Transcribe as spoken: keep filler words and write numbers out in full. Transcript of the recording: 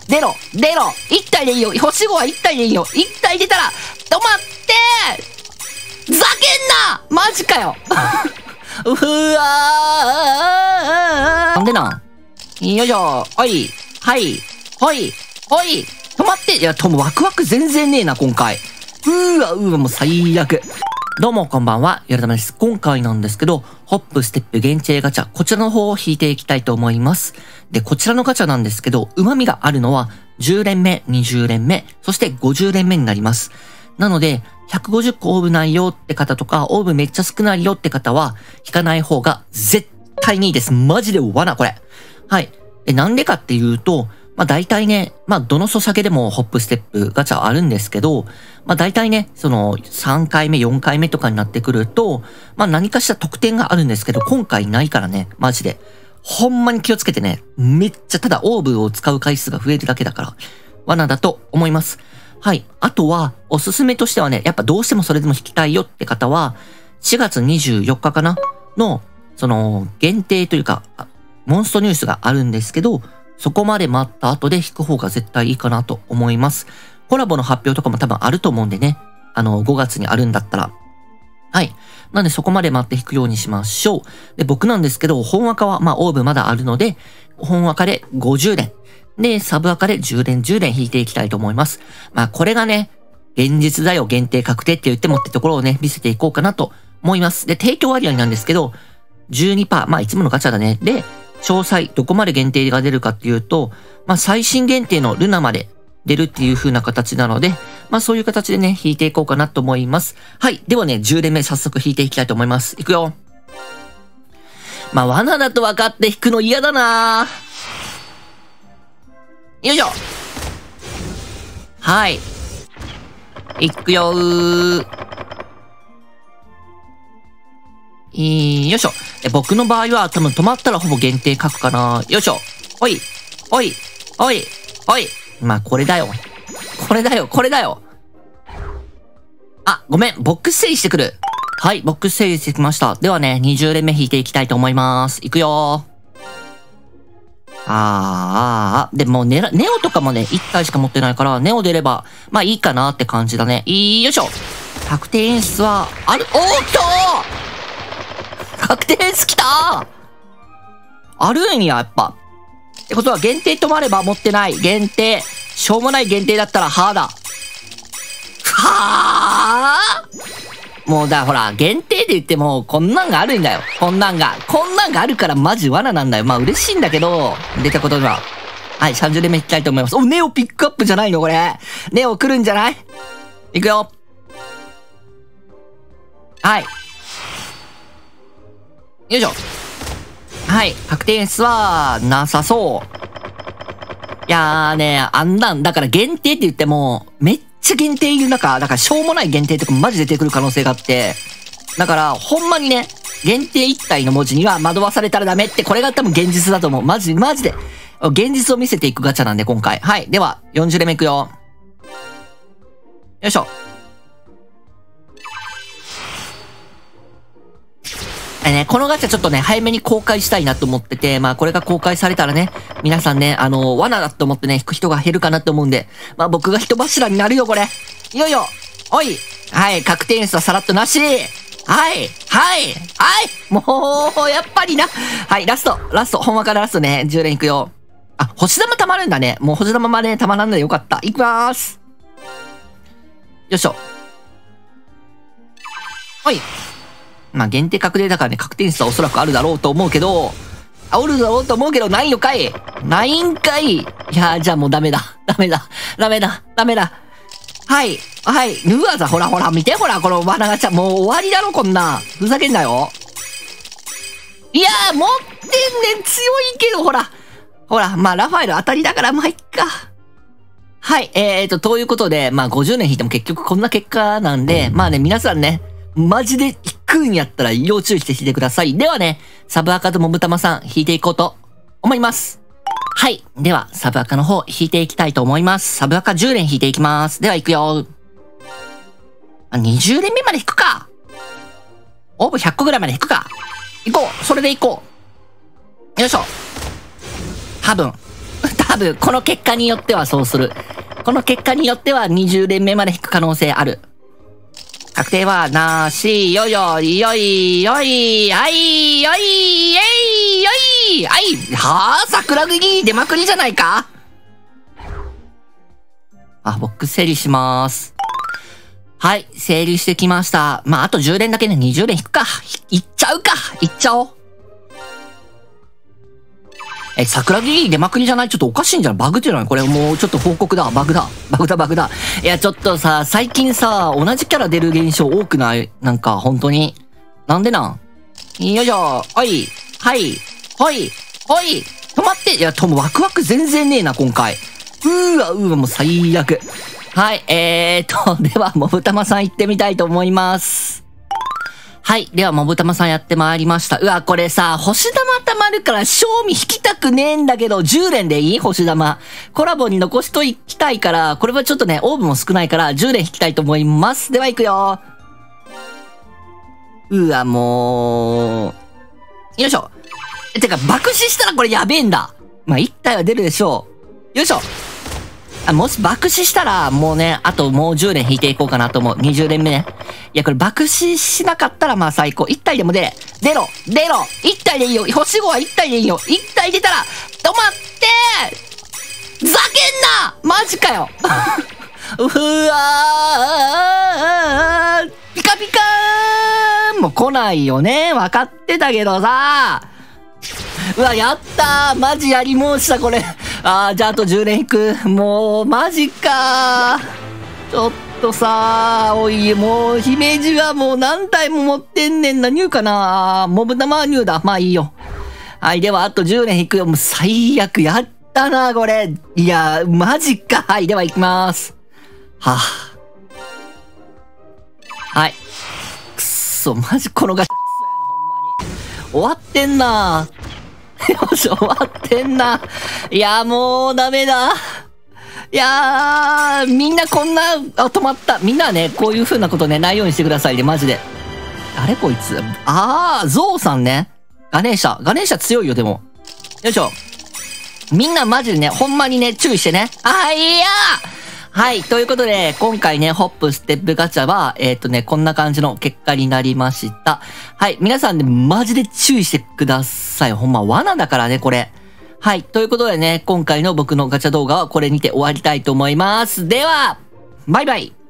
出ろ出ろ !いち 体でいいよ。星ごはいち体でいいよ。いち体出たら、止まってーざけんなマジかようわーなんでなんよいしょおいはいほいほい止まっていや、ともワクワク全然ねえな、今回。うーわ、うーわ、もう最悪。どうも、こんばんは。よろたまです。今回なんですけど、ホップ、ステップ、限定ガチャ、こちらの方を引いていきたいと思います。で、こちらのガチャなんですけど、旨味があるのは、じゅう連目、にじゅう連目、そしてごじゅう連目になります。なので、ひゃくごじゅっこオーブないよって方とか、オーブめっちゃ少ないよって方は、引かない方が絶対にいいです。マジで罠、これ。はい。で、なんでかっていうと、まあ大体ね、まあどのソシャゲでもホップステップガチャあるんですけど、まあ大体ね、そのさんかいめ、よんかいめとかになってくると、まあ何かしら特典があるんですけど、今回ないからね、マジで。ほんまに気をつけてね、めっちゃただオーブを使う回数が増えるだけだから、罠だと思います。はい。あとは、おすすめとしてはね、やっぱどうしてもそれでも引きたいよって方は、しがつにじゅうよっかかなの、その、限定というか、モンストニュースがあるんですけど、そこまで待った後で引く方が絶対いいかなと思います。コラボの発表とかも多分あると思うんでね。あの、ごがつにあるんだったら。はい。なんでそこまで待って引くようにしましょう。で、僕なんですけど、本赤は、まあ、オーブまだあるので、本赤でごじゅう連。で、サブ赤でじゅう連、じゅう連引いていきたいと思います。まあ、これがね、現実だよ、限定確定って言ってもってところをね、見せていこうかなと思います。で、提供割合なんですけど、じゅうにパーセント、まあ、いつものガチャだね。で、詳細、どこまで限定が出るかっていうと、まあ、最新限定のルナまで出るっていう風な形なので、まあ、そういう形でね、引いていこうかなと思います。はい。ではね、じゅう連目早速引いていきたいと思います。いくよ。まあ、罠だと分かって引くの嫌だなよいしょ。はい。いくよー。よいしょ。僕の場合は多分止まったらほぼ限定書くかな。よいしょ。おい。おい。おい。おい。まあ、これだよ。これだよ。これだよ。あ、ごめん。ボックス整理してくる。はい。ボックス整理してきました。ではね、にじゅう連目引いていきたいと思います。いくよー。あーあー、でもネラ、ネオとかもね、いち体しか持ってないから、ネオ出れば、まあいいかなって感じだね。よいしょ。確定演出は、ある、おーっとー確定演出きたーあるんや、やっぱ。ってことは限定止まれば持ってない。限定。しょうもない限定だったら、はーだ。はーもうだ、ほら、限定で言っても、こんなんがあるんだよ。こんなんが。こんなんがあるからマジ罠なんだよ。まあ嬉しいんだけど、出たことには。はい、さんじゅう連目いきたいと思います。お、ネオピックアップじゃないのこれ。ネオ来るんじゃない？いくよ。はい。よいしょ。はい、確定演出は、なさそう。いやーね、あんなん、だから限定って言っても、めっちゃ限定いる中、だからしょうもない限定とかマジ出てくる可能性があって、だから、ほんまにね、限定いち体の文字には惑わされたらダメって、これが多分現実だと思う。マジ、マジで。現実を見せていくガチャなんで、今回。はい。では、よんじゅう連目いくよ。よいしょ。えね、このガチャちょっとね、早めに公開したいなと思ってて、まあこれが公開されたらね、皆さんね、あのー、罠だと思ってね、引く人が減るかなと思うんで、まあ僕が人柱になるよ、これ。いよいよ。おい。はい、確定演出はさらっとなし。はい。はい。はい。もう、やっぱりな。はい、ラスト。ラスト。ほんまからラストね。じゅう連いくよ。あ、星玉溜まるんだね。もう星玉まで溜まらんのでよかった。いきまーす。よいしょ。おい。まあ、限定確定だからね、確定数はおそらくあるだろうと思うけど、あおるだろうと思うけど、ないのかいないんかいいやー、じゃあもうダメだ。ダメだ。ダメだ。ダメだ。はい。はい。ヌアザ、ほらほら、見てほら、この罠ガチャ。もう終わりだろ、こんな。ふざけんなよ。いやー、持ってんねん。強いけど、ほら。ほら、まあ、ラファエル当たりだから、まあ、いっか。はい。えーと、ということで、まあ、ごじゅう連引いても結局こんな結果なんで、まあね、皆さんね、マジで引くんやったら要注意して引いてください。ではね、サブアカとモブタマさん引いていこうと思います。はい。では、サブアカの方引いていきたいと思います。サブアカじゅう連引いていきます。では行くよ。あ、にじゅう連目まで引くか。オーブひゃっこぐらいまで引くか。行こう。それで行こう。よいしょ。多分。多多分、この結果によってはそうする。この結果によってはにじゅう連目まで引く可能性ある。確定はなし、よよ、よい、よい、はい、よい、えい、よい、はい、はぁ、桜木出まくりじゃないか。あ、ボックス整理します。はい、整理してきました。まあ、あとじゅう連だけでにじゅう連引くか。いっちゃうか。いっちゃおう。え、桜木出まくりじゃない？ちょっとおかしいんじゃない？バグってない？これもうちょっと報告だ。バグだ。バグだ、バグだ。いや、ちょっとさ、最近さ、同じキャラ出る現象多くない？なんか、本当に。なんでなん？よいしょ。おい。はい。ほい。ほい。止まって。いや、ともワクワク全然ねえな、今回。うーわ、うーわ、もう最悪。はい、えーと、では、もぶたまさん行ってみたいと思います。はい。では、もぶたまさんやってまいりました。うわ、これさ、星玉溜まるから、賞味引きたくねえんだけど、じゅう連でいい？星玉。コラボに残しといきたいから、これはちょっとね、オーブも少ないから、じゅう連引きたいと思います。では、行くよ。うわ、もう。よいしょ。え、てか、爆死したらこれやべえんだ。まあ、いち体は出るでしょう。よいしょ。あ、もし爆死したら、もうね、あともうじゅう連引いていこうかなと思う。にじゅう連目ね。いや、これ爆死しなかったらまあ最高。いち体でも出れ。出ろ出ろ !いち 体でいいよ。星ごはいち体でいいよ。いち体出たら、止まってー、ふざけんなマジかようわーピカピカーンもう来ないよね。分かってたけどさ。うわ、やったーマジやり申した、これ。あー、じゃああとじゅう連引く。もう、マジかー。ちょっとさー、おい、もう、姫路はもう何体も持ってんねんな。ニューかなー。モブ玉はニューだ。まあいいよ。はい、ではあとじゅう連引くよ。もう最悪。やったなー、これ。いやー、マジか。はい、では行きまーす。はぁ、あ。はい。くっそ、マジこのガチ。終わってんなー。よし、終わってんな。いや、もうダメだ。いやー、みんなこんな、あ、止まった。みんなはね、こういう風なことね、ないようにしてくださいね、マジで。誰こいつ？あー、ゾウさんね。ガネーシャ。ガネーシャ強いよ、でも。よいしょ。みんなマジでね、ほんまにね、注意してね。あー、いやーはい。ということで、今回ね、ホップステップガチャは、えっとね、こんな感じの結果になりました。はい。皆さんね、マジで注意してください。ほんま、罠だからね、これ。はい。ということでね、今回の僕のガチャ動画はこれにて終わりたいと思います。では、バイバイ。